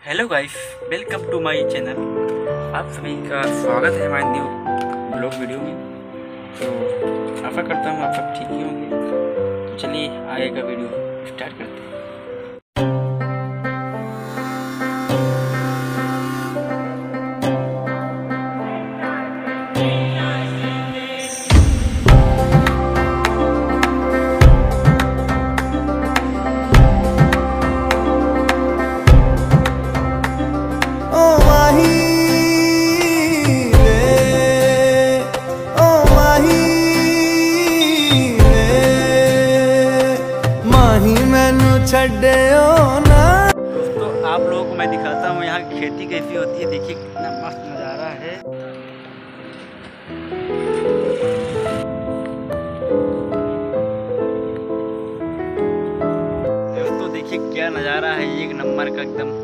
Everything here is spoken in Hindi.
Hello guys, welcome to my channel. आप सभी का स्वागत है हमारे न्यू ब्लॉग वीडियो में। तो आशा करता हूँ आप सब ठीक ही होंगे। तो चलिए आगे का वीडियो स्टार्ट करते हैं। दोस्तों आप लोगों को मैं दिखाता हूँ यहाँ की खेती कैसी होती है। देखिए कितना मस्त नज़ारा है। दोस्तों देखिए क्या नज़ारा है, एक नंबर का एकदम।